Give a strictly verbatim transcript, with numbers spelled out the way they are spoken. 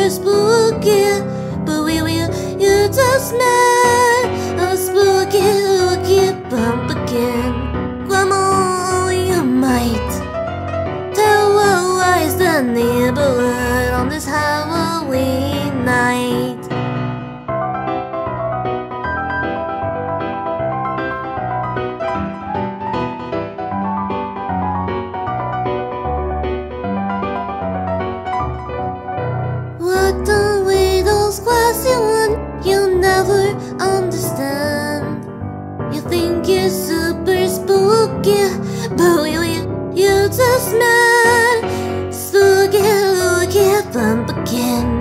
super spooky, but we will use the smell of Spowoky OwOky Pumpkin. Come on, you might tell what is the neighborhood on this Halloween night. What done with those questions you'll never understand? You think you're super spooky, but will you use the smell? Spowoky OwOky Pumpkin.